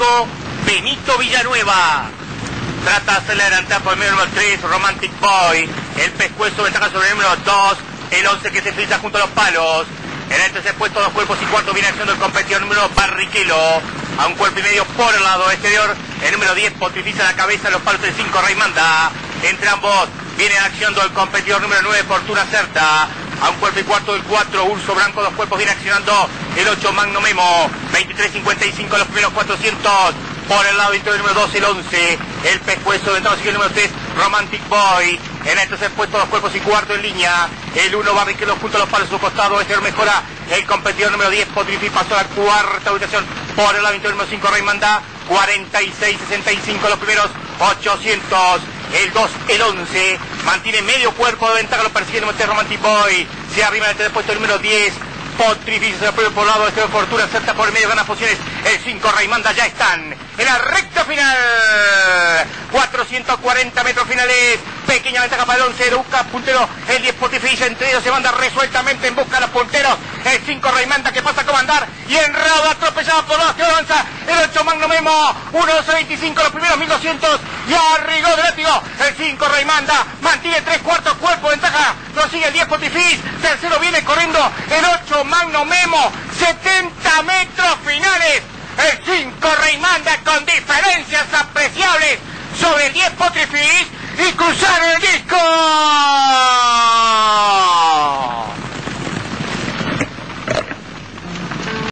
5, Benito Villanueva. Trata de hacerle adelantar por el número 3, Romantic Boy. El pescuezo ventaja sobre el número 2, el 11 que se frisa junto a los palos. En el tercer puesto, 2 cuerpos y cuarto, viene accionando el competidor número Barrichello. A 1 cuerpo y medio por el lado exterior. El número 10 potrifiza la cabeza, los palos del 5, Raimanda. Entre ambos viene accionando el competidor número 9, Fortuna Certa. A 1 cuerpo y cuarto el 4, Urso Blanco, 2 cuerpos, viene accionando el 8, Magno Memo. 23.55 los primeros 400. Por el lado interior número 2, el 11, el pescuezo de entrada sigue el número 3, Romantic Boy. En el tercer puesto, 2 cuerpos y cuarto en línea. El 1, Barrichello junto a los palos a su costado. Este mejora el competidor número 10, Potrifi, pasó a la cuarta ubicación. Por el lado interior número 5, Raimanda. 46.65 los primeros 800. El 2, el 11, mantiene medio cuerpo de ventaja, lo persigue el número 3, Romantic Boy. Se arriba en el tercer puesto el número 10. Potrificio se lo por el lado, Fortuna Certa por el medio, gana posiciones. El 5, Raimanda, ya están en la recta final. 440 metros finales. Pequeña ventaja para el 11, busca puntero. El 10, Potrificio, entre ellos se manda resueltamente en busca de los punteros. El 5, Raimanda, que pasa a comandar. Y en rauda atropellado por los que avanza. El 8, Magno Memo. 1.12.25 los primeros 1200. Y arrigó de látigo. El 5, Raimanda, mantiene 3/4 cuerpo de ventaja. Lo sigue el 10, Potrificio. Tercero viene corriendo el 8, Magno Memo. 70 metros finales. El 5, Raimanda, con diferencias apreciables sobre el 10, Potrificio. Y cruzar el disco.